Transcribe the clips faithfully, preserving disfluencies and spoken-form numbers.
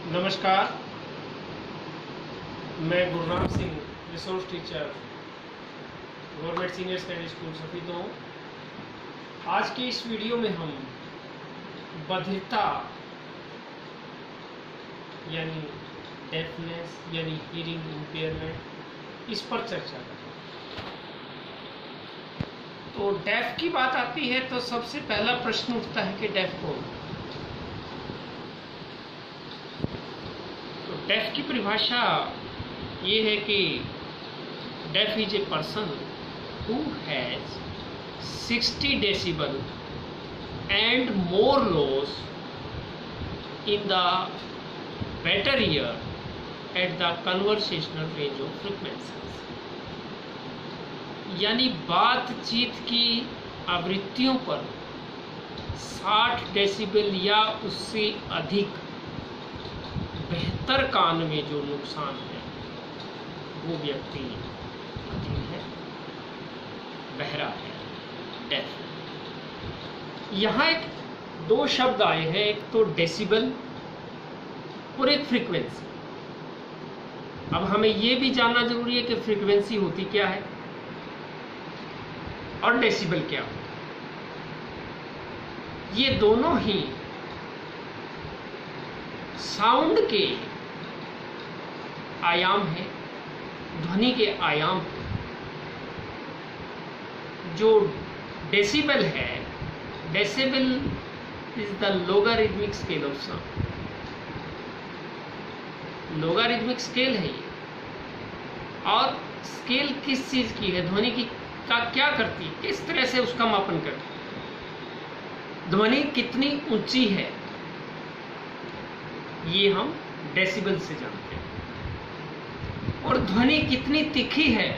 नमस्कार, मैं Gurnam Singh, resource teacher, government senior secondary school Safid हूँ। आज के इस वीडियो में हम बधिरता यानी डेफनेस यानी हियरिंग इम्पेयरमेंट, इस पर चर्चा करेंगे। तो डेफ की बात आती है तो सबसे पहला प्रश्न उठता है कि डेफ कौन है। डेफ की परिभाषा ये है कि deaf is a person who has sixty decibel and more loss in the better ear at the conversational range of frequencies, यानी बातचीत की आवृत्तियों पर साठ डेसिबल या उससे अधिक बेहतर कान में जो नुकसान है वो व्यक्ति बधिर है, बहरा है, डेफ। यहाँ एक दो शब्द आए हैं, एक तो डेसिबल और एक फ्रीक्वेंसी। अब हमें ये भी जानना जरूरी है कि फ्रीक्वेंसी होती क्या है और डेसिबल क्या होता है। ये दोनों ही साउंड के आयाम है, ध्वनि के आयाम है। जो डेसिबल है, decibel is the logarithmic scale of sound. Logarithmic scale है ये, और स्केल किस चीज की है, ध्वनि की का क्या करती है, किस तरह से उसका मापन करती है। ध्वनि कितनी ऊंची है ये हम डेसिबल से जानते हैं, और ध्वनि कितनी तीखी है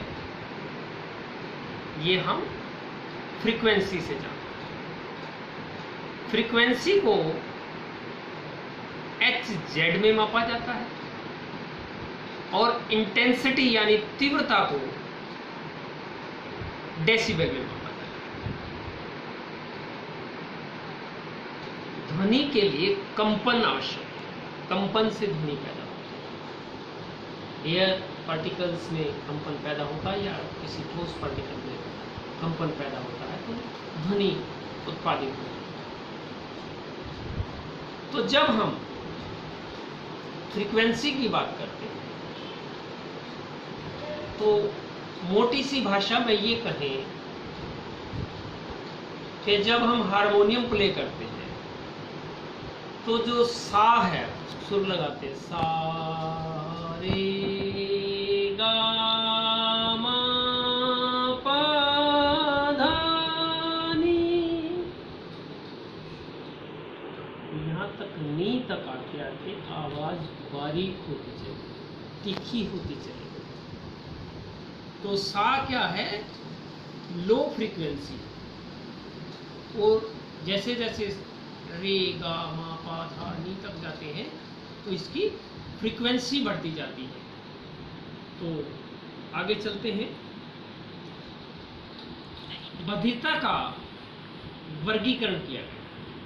ये हम फ्रीक्वेंसी से जानते हैं। फ्रीक्वेंसी को एच जेड में मापा जाता है और इंटेंसिटी यानी तीव्रता को डेसिबल में मापा जाता है। ध्वनि के लिए कंपन आवश्यक, कंपन से ध्वनि पैदा होती है। एयर पार्टिकल्स में कंपन पैदा होता है या किसी ठोस पार्टिकल में कंपन पैदा होता है तो ध्वनि उत्पादित होती है। तो जब हम फ्रीक्वेंसी की बात करते हैं तो मोटी सी भाषा में ये कहें कि जब हम हारमोनियम प्ले करते हैं तो जो सा है, सुर लगाते हैं, सा रे गा मा पा धा नी, यहाँ तक नी तक आके आके आवाज बारीक होती चली, तीखी होती चली। तो सा क्या है, लो फ्रीक्वेंसी। और जैसे जैसे रे गा मा पा धा नी तक जाते हैं तो इसकी फ्रीक्वेंसी बढ़ती जाती है। तो आगे चलते हैं। बधिरता का वर्गीकरण किया गया।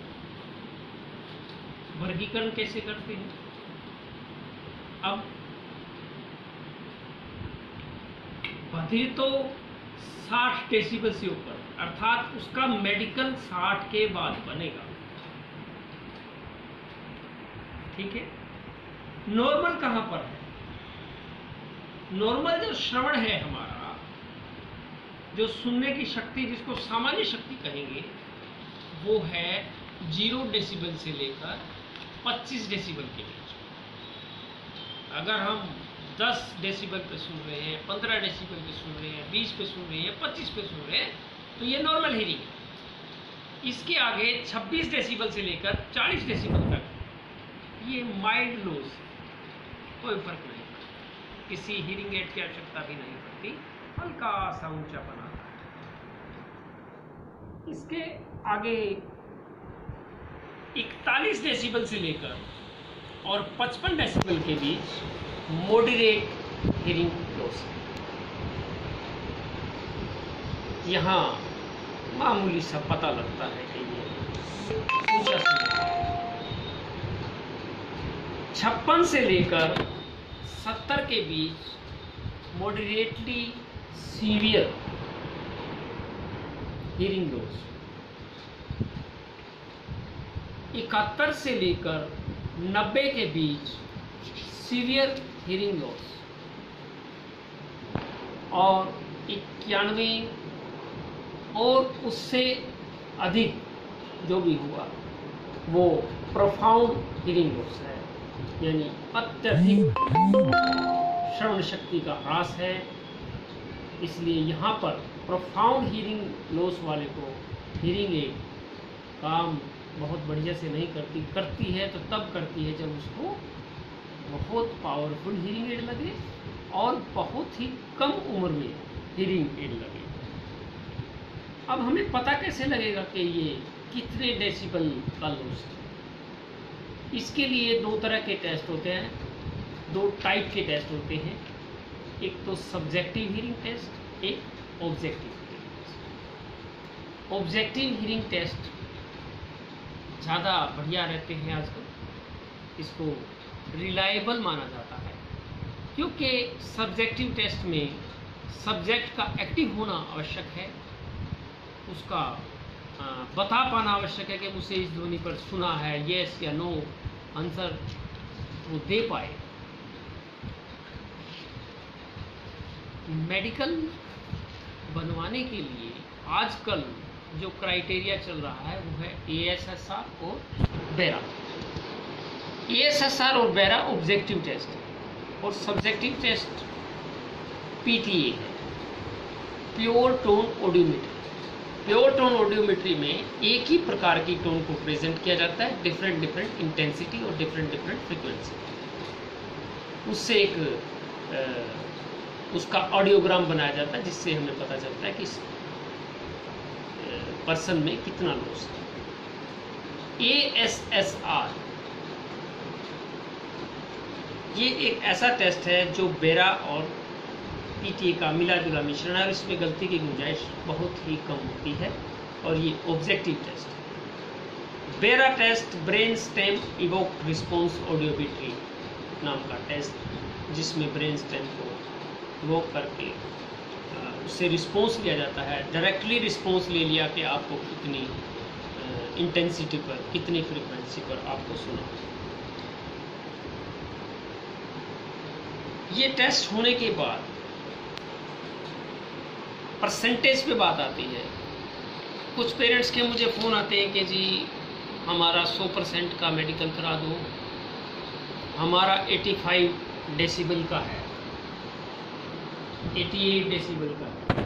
वर्गीकरण कैसे करते हैं? अब बधिर तो साठ डेसिबल से ऊपर, अर्थात उसका मेडिकल साठ के बाद बनेगा, ठीक है। नॉर्मल कहां पर है? नॉर्मल जो श्रवण है हमारा, जो सुनने की शक्ति, जिसको सामान्य शक्ति कहेंगे, वो है जीरो डेसिबल से लेकर पच्चीस डेसिबल के बीच। अगर हम दस डेसिबल पे सुन रहे हैं, पंद्रह डेसिबल पे सुन रहे हैं, बीस पे सुन रहे हैं, पच्चीस पे सुन रहे हैं, तो ये नॉर्मल हीरिंग है। इसके आगे छब्बीस डेसिबल से लेकर चालीस डेसिबल तक ये माइल्ड लॉस, कोई फर्क नहीं पड़ता, किसी हीरिंग एड की आवश्यकता भी नहीं पड़ती, हल्का सा ऊंचा बना। इसके आगे इकतालीस डेसिबल से लेकर और पचपन डेसिबल के बीच मॉडरेट हीरिंग लॉस। यहाँ मामूली सा पता लगता है कि ये ऊंचा सुन। छप्पन से लेकर सत्तर के बीच मॉडरेटली सीवियर हियरिंग लॉस, इकहत्तर से लेकर नब्बे के बीच सीवियर हियरिंग लॉस, और इक्यानवे और उससे अधिक जो भी हुआ वो प्रोफाउंड हियरिंग लॉस है, यानी अत्यधिक श्रवण शक्ति का ह्रास है। इसलिए यहाँ पर प्रोफाउंड हियरिंग लॉस वाले को हियरिंग एड काम बहुत बढ़िया से नहीं करती करती है तो तब करती है जब उसको बहुत पावरफुल हियरिंग एड लगे और बहुत ही कम उम्र में हियरिंग एड लगे। अब हमें पता कैसे लगेगा कि ये कितने डेसिबल का लॉस है? इसके लिए दो तरह के टेस्ट होते हैं, दो टाइप के टेस्ट होते हैं। एक तो सब्जेक्टिव हियरिंग टेस्ट, एक objective hearing test. Objective hearing test ज़्यादा बढ़िया रहते हैं आजकल, इसको रिलायबल माना जाता है क्योंकि सब्जेक्टिव टेस्ट में सब्जेक्ट का एक्टिव होना आवश्यक है, उसका आ, बता पाना आवश्यक है कि मुझे इस ध्वनि पर सुना है, येस या नो आंसर वो दे पाए। मेडिकल बनवाने के लिए आजकल जो क्राइटेरिया चल रहा है वो है ए एस एस आर और बेरा। ए एस एस आर और बेरा ऑब्जेक्टिव टेस्ट है और subjective test P T A है, pure tone audiometry. Pure tone audiometry में एक ही प्रकार की टोन को प्रेजेंट किया जाता है, डिफरेंट डिफरेंट इंटेंसिटी और डिफरेंट डिफरेंट फ्रीक्वेंसी। उससे एक आ, उसका ऑडियोग्राम बनाया जाता है जिससे हमें पता चलता है कि इस पर्सन में कितना लॉस है। ए एस एस आर ये एक ऐसा टेस्ट है जो बेरा और पी टी ए का मिला जुला मिश्रण है और इसमें गलती की गुंजाइश बहुत ही कम होती है और ये ऑब्जेक्टिव टेस्ट है। BERA test brain stem evoked response audiometry नाम का टेस्ट, जिसमें ब्रेन स्टेम को इवोक करके उससे रिस्पॉन्स लिया जाता है। डायरेक्टली रिस्पॉन्स ले लिया कि आपको कितनी इंटेंसिटी पर, कितनी फ्रीक्वेंसी पर आपको सुना। ये टेस्ट होने के बाद परसेंटेज पे बात आती है। कुछ पेरेंट्स के मुझे फ़ोन आते हैं कि जी हमारा सौ परसेंट का मेडिकल करा दो, हमारा पचासी डेसिबल का है, अठासी डेसिबल का है,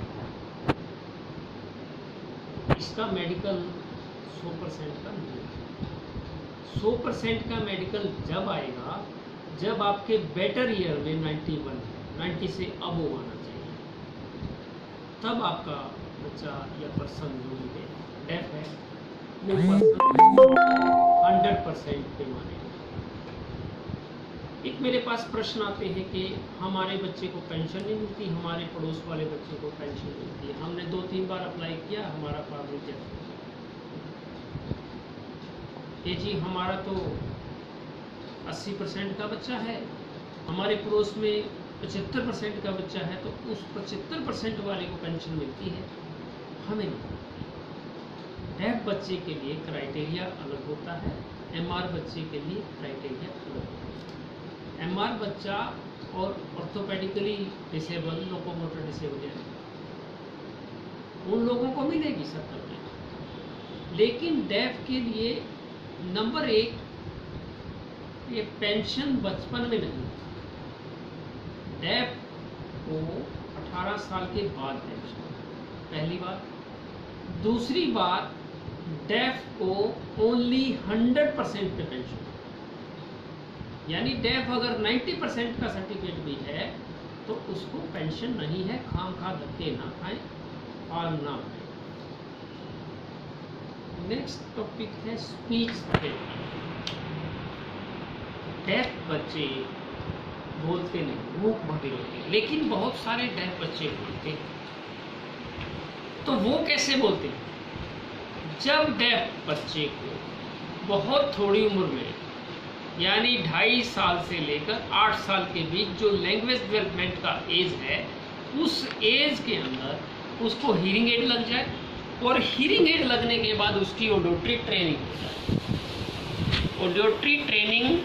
इसका मेडिकल सौ परसेंट का नहीं है। सौ परसेंट का मेडिकल जब आएगा जब आपके बेटर ईयर में इक्यानवे है, नब्बे से अब आना चाहिए, तब आपका बच्चा या पर्सन जो भी है डेफ है वो पर्सन हंड्रेड परसेंट पे मानेगा। एक मेरे पास प्रश्न आते हैं कि हमारे बच्चे को पेंशन नहीं मिलती, हमारे पड़ोस वाले बच्चे को पेंशन मिलती है, हमने दो तीन बार अप्लाई किया, हमारा फॉर्म रिजेक्ट हो गया। ये जी हमारा तो अस्सी परसेंट का बच्चा है, हमारे पड़ोस में पचहत्तर परसेंट का बच्चा है, तो उस पचहत्तर परसेंट वाले को पेंशन मिलती है, हमें नहीं। डेफ बच्चे के लिए क्राइटेरिया अलग होता है, एमआर बच्चे के लिए क्राइटेरिया अलग होता है। एमआर बच्चा और ऑर्थोपेडिकली डिसेबल, लोकोमोटर डिसेबल उन लोगों को मिलेगी सत्तर में, लेकिन डेफ के लिए नंबर एक, ये पेंशन बचपन में नहीं, डेफ को अठारह साल के बाद पेंशन, पहली बात। दूसरी बात, डेफ को ओनली हंड्रेड परसेंट पे पेंशन, यानी डेफ अगर नब्बे परसेंट का सर्टिफिकेट भी है तो उसको पेंशन नहीं है। खाम खा धक्के ना खाएं और ना खाएं। नेक्स्ट टॉपिक है स्पीच थेरेपी। डेफ बच्चे बोलते नहीं, मूक बधिर होते हैं, लेकिन बहुत सारे डेफ बच्चे बोलते हैं। तो वो कैसे बोलते हैं? जब डेफ बच्चे को बहुत थोड़ी उम्र में यानी ढाई साल से लेकर आठ साल के बीच जो लैंग्वेज डेवलपमेंट का एज है, उस एज के अंदर उसको हीरिंग एड लग जाए और हीरिंग एड लगने के बाद उसकी ऑडियोट्री ट्रेनिंग हो जाए। ऑडियोट्री ट्रेनिंग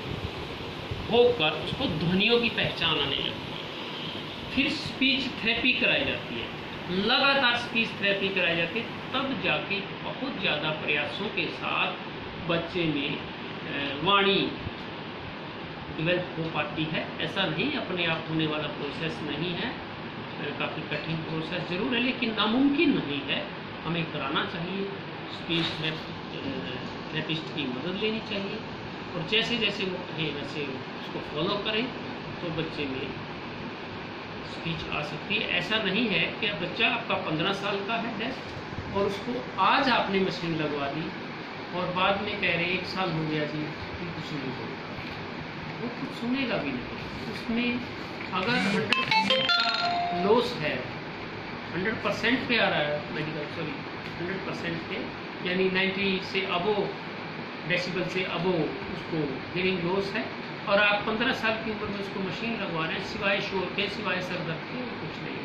होकर उसको ध्वनियों की पहचान आने लगती है। फिर स्पीच थेरेपी कराई जाती है, लगातार स्पीच थेरेपी कराई जाती है, तब जाके बहुत ज़्यादा प्रयासों के साथ बच्चे में वाणी डेवलप हो पाती है। ऐसा नहीं अपने आप होने वाला प्रोसेस नहीं है, काफ़ी कठिन प्रोसेस जरूर है, लेकिन नामुमकिन नहीं है। हमें कराना चाहिए, स्पीच थेरेपिस्ट की मदद लेनी चाहिए और जैसे जैसे वो कहे वैसे उसको फॉलो करें तो बच्चे में स्पीच आ सकती है। ऐसा नहीं है कि बच्चा आपका पंद्रह साल का है डेफ और उसको आज आपने मशीन लगवा दी और बाद में कह रहे एक साल हो गया जी कि कुछ नहीं बोलता, वो कुछ सुनेगा भी नहीं। उसमें अगर हंड्रेड परसेंट का लॉस है, हंड्रेड परसेंट पे आ रहा है मेडिकल, सॉरी हंड्रेड परसेंट पे, यानी नाइन्टी से अबो डेसिबल से अबो उसको हियरिंग लॉस है और आप पंद्रह साल की उम्र में उसको मशीन लगवा रहे हैं, सिवाय शोर के, सिवाय सर दर्द के कुछ नहीं।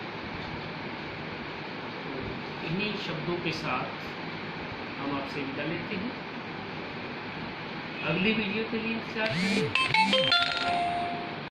तो इन्हीं शब्दों के साथ हम आपसे विदा लेते हैं। अगली वीडियो के लिए इंतजार करें।